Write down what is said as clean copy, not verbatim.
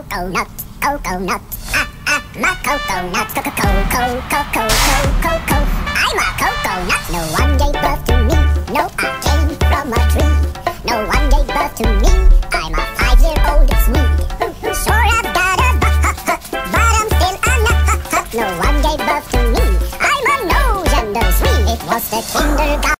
coconut, coconut. My coconut, co-co-co-co-co-co-co-co. I'm a coconut. No one gave birth to me. No, I came from a tree. No one gave birth to me. I'm a 5-year-old Swede. Sure, I've got a butt, but I'm still a nut. No one gave birth to me. I'm a no-gender Swede. It was the kindergarten.